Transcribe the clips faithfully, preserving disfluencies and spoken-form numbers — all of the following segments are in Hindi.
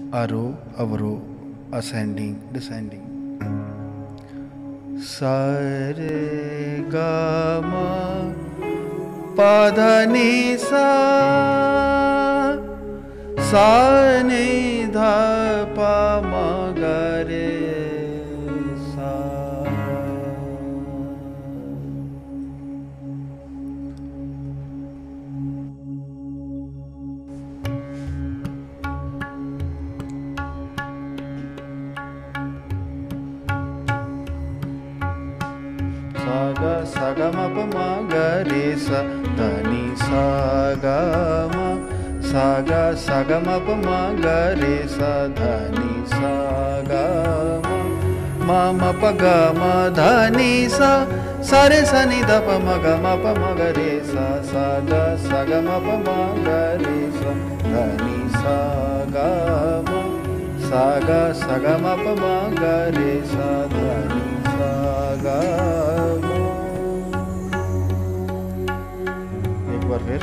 आरोह अवरोह, ascending descending. सा रे गा मा पा धा नि सा, सा नि धा पा मा गा रे सा. सा गा सा गा मा पा मा गा रे सा, धा नि सा गा मा. सा गा सा गा मा पा मा गा रे सा, धा नि सा गा मा. मा मा पा गा मा धा नि सा, सा रे सा नि धा पा मा गा मा पा मा गा रे सा. सा गा सा गा मा पा मा गा रे सा, धा नि सा गा मा. सा गा सा गा मा पा मा गा रे सा, धा नि सा गा मा. एक बार फिर.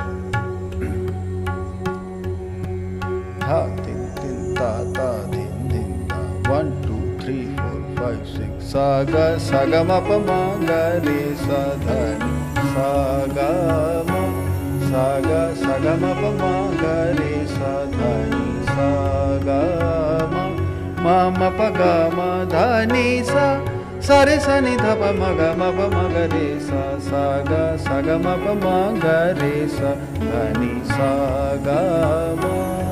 धा दिन दिन ता ता दिन दिन ता. One two three four five six. सा गा सा गा मा पा मा गा रे सा, धा नि सा गा मा. सा गा सा गा मा पा मा गा रे सा, धा नि सा गा मा. मा मा पा गा मा धा नि सा, सा रे सा नि धा पा मा गा मा पा मा गा रे सा. सा गा सा गा मा पा मा गा रे सा, धा नि सा गा मा.